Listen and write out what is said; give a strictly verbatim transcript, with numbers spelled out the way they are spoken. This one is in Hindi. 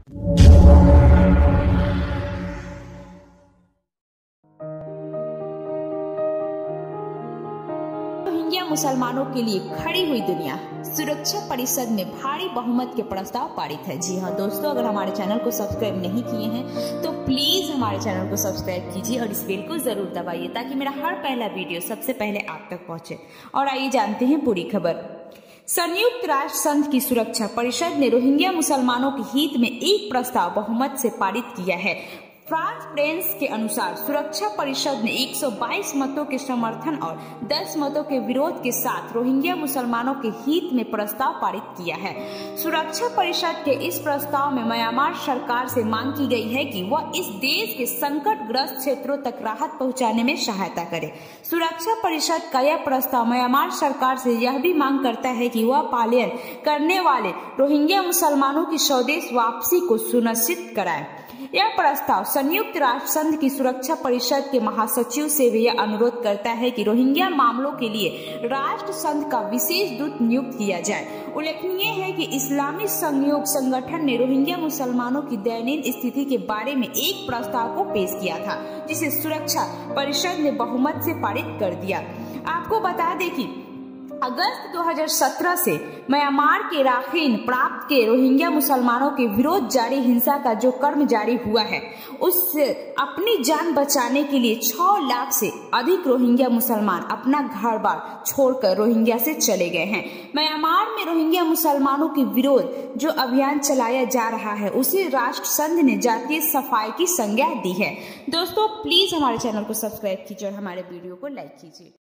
रोहिंग्या मुसलमानों के लिए खड़ी हुई दुनिया, सुरक्षा परिषद में भारी बहुमत के प्रस्ताव पारित है। जी हाँ दोस्तों, अगर हमारे चैनल को सब्सक्राइब नहीं किए हैं तो प्लीज हमारे चैनल को सब्सक्राइब कीजिए और इस बेल को जरूर दबाइए ताकि मेरा हर पहला वीडियो सबसे पहले आप तक पहुंचे। और आइए जानते हैं पूरी खबर। संयुक्त राष्ट्र संघ की सुरक्षा परिषद ने रोहिंग्या मुसलमानों के हित में एक प्रस्ताव बहुमत से पारित किया है। फ्रांस प्रेस के अनुसार सुरक्षा परिषद ने एक सौ बाईस मतों के समर्थन और दस मतों के विरोध के साथ रोहिंग्या मुसलमानों के हित में प्रस्ताव पारित किया है। सुरक्षा परिषद के इस प्रस्ताव में म्यांमार सरकार से मांग की गई है कि वह इस देश के संकटग्रस्त क्षेत्रों तक राहत पहुंचाने में सहायता करे। सुरक्षा परिषद का यह प्रस्ताव म्यांमार सरकार से यह भी मांग करता है कि वह पलायन करने वाले रोहिंग्या मुसलमानों की स्वदेश वापसी को सुनिश्चित कराए। यह प्रस्ताव संयुक्त राष्ट्र संघ की सुरक्षा परिषद के महासचिव से भी यह अनुरोध करता है कि रोहिंग्या मामलों के लिए राष्ट्र संघ का विशेष दूत नियुक्त किया जाए। उल्लेखनीय है कि इस्लामी सहयोग संगठन ने रोहिंग्या मुसलमानों की दयनीय स्थिति के बारे में एक प्रस्ताव को पेश किया था, जिसे सुरक्षा परिषद ने बहुमत से पारित कर दिया। आपको बता दें कि अगस्त दो हज़ार सत्रह से म्यांमार के राखीन प्रांत के रोहिंग्या मुसलमानों के विरोध जारी हिंसा का जो क्रम जारी हुआ है, उससे अपनी जान बचाने के लिए छह लाख से अधिक रोहिंग्या मुसलमान अपना घर बार छोड़कर रोहिंग्या से चले गए हैं। म्यांमार में रोहिंग्या मुसलमानों के विरोध जो अभियान चलाया जा रहा है, उसे राष्ट्र संघ ने जातीय सफाई की संज्ञा दी है। दोस्तों प्लीज हमारे चैनल को सब्सक्राइब कीजिए और हमारे वीडियो को लाइक कीजिए।